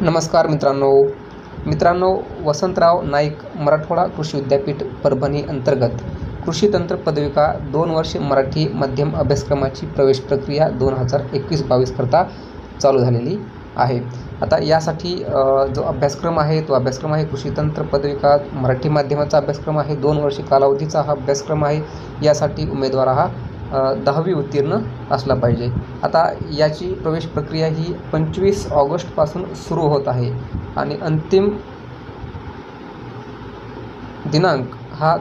नमस्कार मित्रांनो, वसंतराव नाईक मराठवाडा कृषी विद्यापीठ परभणी अंतर्गत कृषी तंत्र पदविका 2 वर्षे मराठी माध्यम अभ्यासक्रमाची प्रवेश प्रक्रिया 2021-22 करता चालू झालेली आहे। आता यासाठी जो अभ्यासक्रम आहे तो अभ्यासक्रम आहे कृषी तंत्र पदविका मराठी माध्यमाचा अभ्यासक्रम आहे। 2 वर्षे कालावधीचा हा अभ्यासक्रम आहे। यासाठी उमेदवार हा 10वी उत्तीर्ण असला पाहिजे। आता याची प्रवेश प्रक्रिया ही 25 ऑगस्टपासून सुरू होत आहे आणि अंतिम दिनांक हा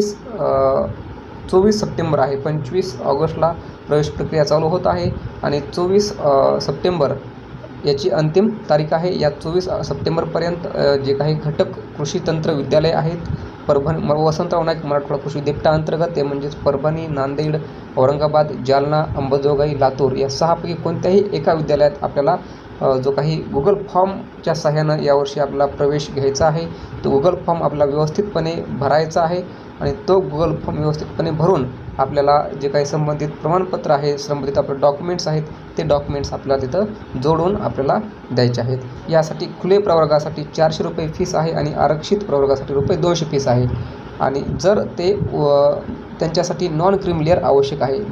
24 सप्टेंबर आहे। 25 ऑगस्टला प्रवेश प्रक्रिया चालू होत आहे आणि 24 सप्टेंबर याची अंतिम तारीख आहे। या 24 सप्टेंबरपर्यंत जे काही घटक कृषी तंत्र विद्यालय आहेत परभणी वसंतराव नाईक मराठवाडा कृषी विद्यापीठाअंतर्गत ते म्हणजेच परभणी, नांदेड, औरंगाबाद, जालना, अंबाजोगाई, लातूर या 6पैकी कोणत्याही एका विद्यालयात आपल्याला जो काही गुगल फॉर्मच्या सहाय्यानं यावर्षी आपल्याला प्रवेश घ्यायचा आहे तो गुगल फॉर्म आपला व्यवस्थितपणे भरायचा आहे आणि तो गुगल फॉर्म व्यवस्थितपणे भरून आपल्याला जे काही संबंधित प्रमाणपत्र आहे, संबंधित आपले डॉक्युमेंट्स आहेत ते डॉक्युमेंट्स आपल्याला तिथं जोडून आपल्याला द्यायचे आहेत। यासाठी खुले प्रवर्गासाठी 400 रुपये फीस आहे आणि आरक्षित प्रवर्गासाठी ₹200 फीस आहे आणि जर ते त्यांच्यासाठी नॉन क्रिमिलियर आवश्यक आहे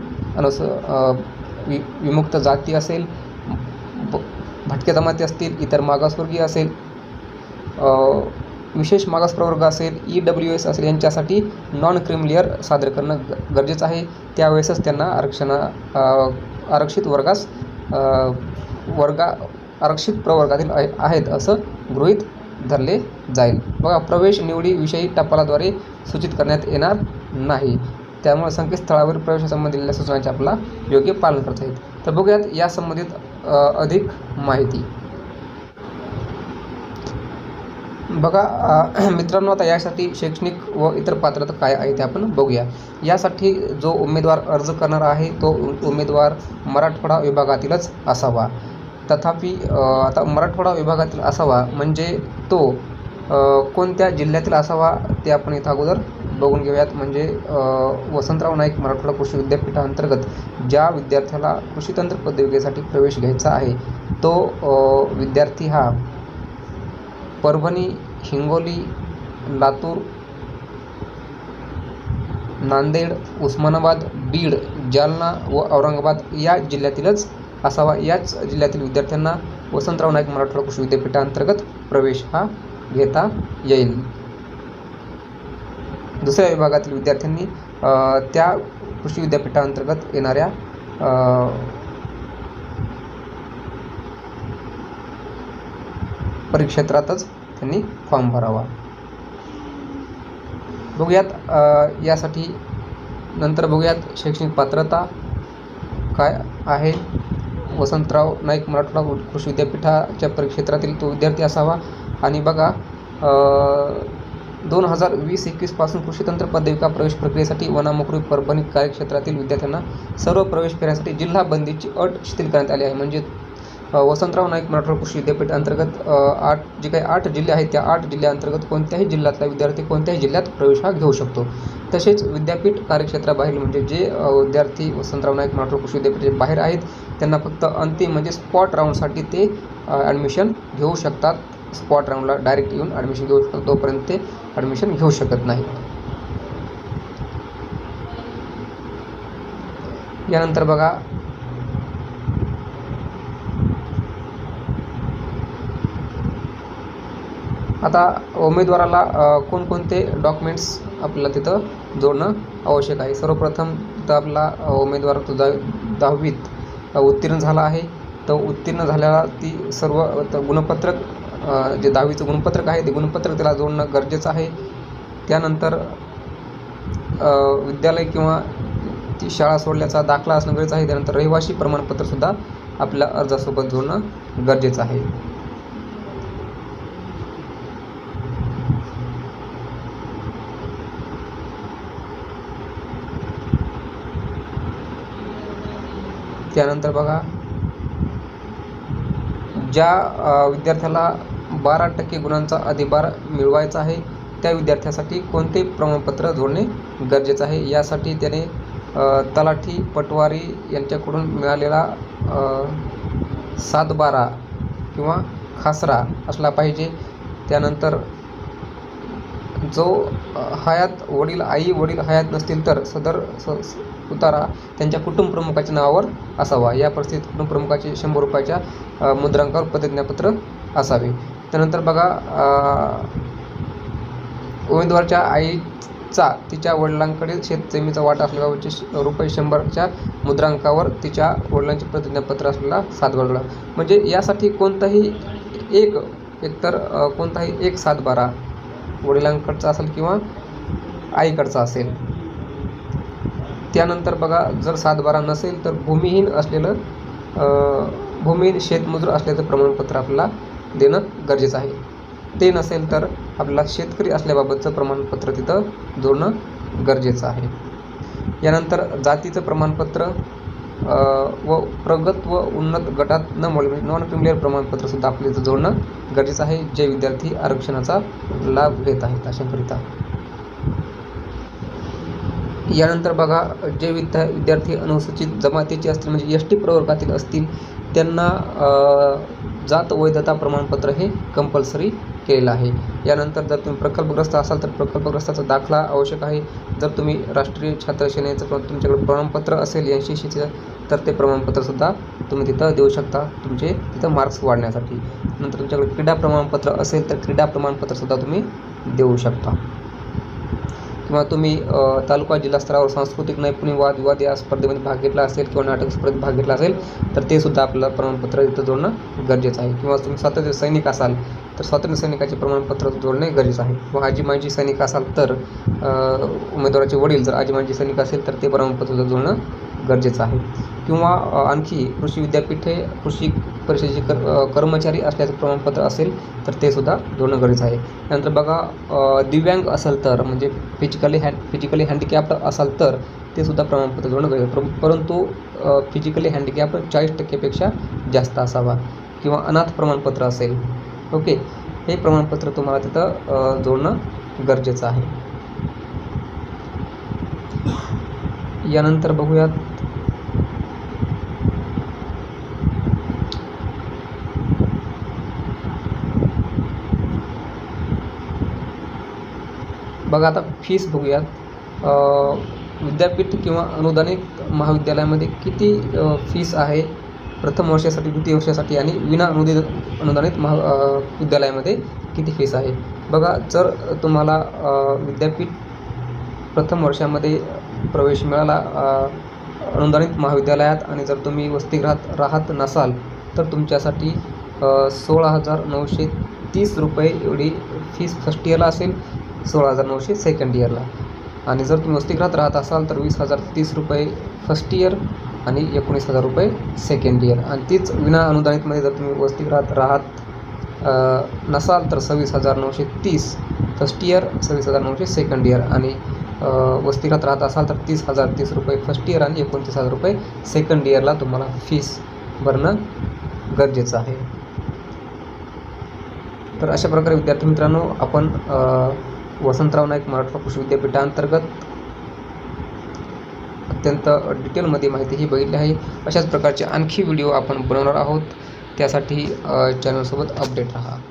विमुक्त जाती असेल, भटक्या जमाती असतील, इतर मागासवर्गीय असेल, विशेष मागास प्रवर्ग असेल, EWS असेल यांच्यासाठी नॉन क्रिमिलियर सादर करणं गरजेचं आहे। त्यावेळेसच त्यांना आरक्षित प्रवर्गातील आहेत असं गृहीत धरले जाईल। बघा, प्रवेश निवडीविषयी टपालाद्वारे सूचित करण्यात येणार नाही, त्यामुळे संकेतस्थळावरील प्रवेशासंबंधी दिलेल्या सूचनांचे आपल्याला योग्य पालन करता येईल। तर बघूयात या संबंधित अधिक माहिती। बघा मित्रांनो, आता यासाठी शैक्षणिक व इतर पात्रता काय आहे ते आपण बघूया। यासाठी जो उमेदवार अर्ज करणार आहे तो उमेदवार मराठवाडा विभागातीलच असावा। तथापि आता मराठवाडा विभागातील असावा म्हणजे तो कोणत्या जिल्ह्यातील असावा ते आपण इथं अगोदर बघून घेऊयात। म्हणजे वसंतराव नाईक मराठवाडा कृषी विद्यापीठाअंतर्गत ज्या विद्यार्थ्याला कृषी तंत्र पदविकेसाठी प्रवेश घ्यायचा आहे तो विद्यार्थी हा परभणी, हिंगोली, लातूर, नांदेड, उस्मानाबाद, बीड, जालना व औरंगाबाद या जिल्ह्यातीलच असावा। याच जिल्ह्यातील विद्यार्थ्यांना वसंतराव नाईक मराठवाडा कृषी विद्यापीठाअंतर्गत प्रवेश हा घेता येईल। दुसऱ्या विभागातील विद्यार्थ्यांनी त्या कृषी विद्यापीठाअंतर्गत येणाऱ्या परिक्षेत्रातच त्यांनी फॉर्म भरावा। बघूयात यासाठी नंतर बघूयात शैक्षणिक पात्रता काय आहे। वसंतराव नाईक मराठवाडा कृषी विद्यापीठाच्या परिक्षेत्रातील तो विद्यार्थी असावा आणि बघा 2020-21 पासून कृषी तंत्र पदविका प्रवेश प्रक्रियेसाठी वनामोकरी परभणी कार्यक्षेत्रातील विद्यार्थ्यांना सर्व प्रवेश फेऱ्यांसाठी जिल्हा बंदीची अट शिथिल करण्यात आली आहे। म्हणजे वसंतराव नाईक मराठवाडा कृषी विद्यापीठ अंतर्गत 8 जिल्हे आहेत त्या 8 जिल्ह्यांतर्गत कोणत्याही जिल्ह्यातला विद्यार्थी कोणत्याही जिल्ह्यात प्रवेश हा घेऊ शकतो। तसेच विद्यापीठ कार्यक्षेत्राबाहेर म्हणजे जे विद्यार्थी वसंतराव नाईक मराठवाडा कृषी विद्यापीठाच्या बाहेर आहेत त्यांना फक्त अंतिम म्हणजे स्पॉट राऊंडसाठी ते ॲडमिशन घेऊ शकतात। स्पॉट राऊंडला डायरेक्ट येऊन ॲडमिशन घेऊ शकतात, तोपर्यंत ते ॲडमिशन घेऊ शकत नाही। यानंतर बघा आता उमेदवाराला कोणकोणते डॉक्युमेंट्स आपल्याला तिथं जोडणं आवश्यक आहे। सर्वप्रथम तर आपला उमेदवार तो 10वीत उत्तीर्ण झाला आहे, तर उत्तीर्ण झाल्याला ती सर्व गुणपत्रक जे 10वीचं गुणपत्रक आहे ते गुणपत्रक त्याला जोडणं गरजेचं आहे। त्यानंतर विद्यालय किंवा ती शाळा सोडल्याचा दाखला असणं गरजेचं आहे। त्यानंतर रहिवासी प्रमाणपत्रसुद्धा आपल्या अर्जासोबत जोडणं गरजेचं आहे। त्यानंतर बघा ज्या विद्यार्थ्याला 12% गुणांचा अधिभार मिळवायचा आहे त्या विद्यार्थ्यासाठी कोणते प्रमाणपत्र जोडणे गरजेचं आहे। यासाठी त्याने तलाठी, पटवारी यांच्याकडून मिळालेला 7/12 किंवा खासरा असला पाहिजे. त्यानंतर जो वडील हयात नसतील तर सदर उतारा त्यांच्या कुटुंब प्रमुखाच्या नावावर असावा. या परिस्थितीत कुटुंब प्रमुखाचे 100 रुपयाच्या मुद्रांकावर प्रतिज्ञापत्र असावे. त्यानंतर बघा, उमेदवाराच्या आईचा तिच्या वडिलांकडील शेतजमिनीचा वाटा असल्याबाबतचे ₹100च्या मुद्रांकावर तिच्या वडिलांचे प्रतिज्ञापत्र असलेला 7 बारा. म्हणजे यासाठी कोणताही एक 7/12 वडिलांकडचा असेल किंवा आईकडचा असेल. त्यानंतर बघा, जर 7/12 नसेल तर भूमिहीन शेतमजूर असल्याचं प्रमाणपत्र आपल्याला देणं गरजेचं आहे. ते नसेल तर आपल्याला शेतकरी असल्याबाबतचं प्रमाणपत्र तिथं जोडणं गरजेचं आहे. यानंतर जातीचं प्रमाणपत्र व प्रगत व उन्नत गटात न मोडले नॉन क्रिमिलियर प्रमाणपत्रसुद्धा आपल्या इथं जोडणं गरजेचं आहे, जे विद्यार्थी आरक्षणाचा लाभ घेत आहेत अशाकरिता. यानंतर बघा, जे विद्यार्थी अनुसूचित जमातीचे असतील म्हणजे ST प्रवर्गातील असतील त्यांना जात वैधता प्रमाणपत्र हे कंपल्सरी केलेलं आहे. यानंतर जर तुम्ही प्रकल्पग्रस्त असाल तर प्रकल्पग्रस्ताचा दाखला आवश्यक आहे. जर तुम्ही राष्ट्रीय छात्र सेनेचं तुमच्याकडे प्रमाणपत्र असेल 80चं तर ते प्रमाणपत्रसुद्धा तुम्ही तिथं देऊ शकता, तुमचे तिथं मार्क्स वाढण्यासाठी. नंतर तुमच्याकडे क्रीडा प्रमाणपत्र असेल तर क्रीडा प्रमाणपत्रसुद्धा तुम्ही देऊ शकता. किंवा तुम्ही तालुका जिल्हा स्तरावर सांस्कृतिक नैपुण्य वादविवाद या स्पर्धेमध्ये भाग घेतला असेल किंवा नाटक स्पर्धेत भाग घेतला असेल तर ते सुद्धा आपल्याला प्रमाणपत्र इथं जोडणं गरजेचं आहे. किंवा तुम्ही स्वातंत्र्य सैनिक असाल तर स्वातंत्र्य सैनिकाचे प्रमाणपत्र जोडणे गरजेचं आहे. किंवा आजी माजी सैनिक असाल तर उमेदवाराचे वडील जर आजी माजी सैनिक असेल तर ते प्रमाणपत्र जोडणं गरजेचं आहे. किंवा आणखी कृषी विद्यापीठे कृषी परिषदेचे कर्मचारी असल्याचं प्रमाणपत्र असेल तर ते सुद्धा जोडणं गरजेचं आहे. नंतर बघा, दिव्यांग असेल तर म्हणजे फिजिकली हँडिकॅप्ड असाल तर ते सुद्धा प्रमाणपत्र जोडणं गरजेचं, परंतु फिजिकली हँडिकॅप्ड 40%पेक्षा जास्त असावा. किंवा अनाथ प्रमाणपत्र असेल, ओके, हे प्रमाणपत्र तुम्हाला तिथं जोडणं गरजेचं आहे. यानंतर बघूयात, बघा आता फीस बघूयात. विद्यापीठ किंवा अनुदानित महाविद्यालयामध्ये किती फीस आहे प्रथम वर्षासाठी, द्वितीय वर्षासाठी आणि विना अनुदानित विद्यालयामध्ये किती फीस आहे. बघा, जर तुम्हाला विद्यापीठ प्रथम वर्षामध्ये प्रवेश मिळाला अनुदानित महाविद्यालयात आणि जर तुम्ही वसतिगृहात राहत नसाल तर तुमच्यासाठी 16,930 रुपये एवढी फीस फर्स्ट इयरला असेल, 16,900 सेकंड इयरला. आणि जर तुम्ही वसतिगृहात राहत असाल तर 20,030 रुपये फर्स्ट इयर आणि 19,000 रुपये सेकंड इयर. आणि तीच विना अनुदानितमध्ये जर तुम्ही वसतिगृहात राहत नसाल तर 26,930 फर्स्ट इयर, 26,900 सेकंड इयर. आणि वसतिगृहात राहत असाल तर 30,030 रुपये फर्स्ट इयर आणि 29,000 रुपये सेकंड इयरला तुम्हाला फीस भरणं गरजेचं आहे. तर अशा प्रकारे विद्यार्थी मित्रांनो, आपण वसंतराव नाईक मराठवाडा कृषी विद्यापीठांतर्गत अत्यंत डिटेलमध्ये माहिती ही बघितली आहे. अशाच प्रकारचे आणखी व्हिडिओ आपण बनवणार आहोत, त्यासाठी चॅनलसोबत अपडेट राहा.